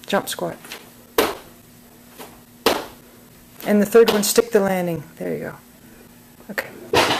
Jump squat. And the third one, stick the landing. There you go. Okay.